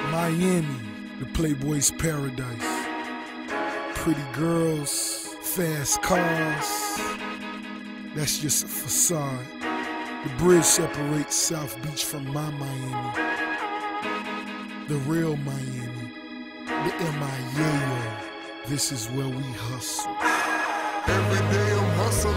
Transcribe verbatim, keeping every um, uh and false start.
Miami, the Playboy's paradise. Pretty girls, fast cars, that's just a facade. The bridge separates South Beach from my Miami. The real Miami, the M I A O. This is where we hustle. Every day I'm hustling.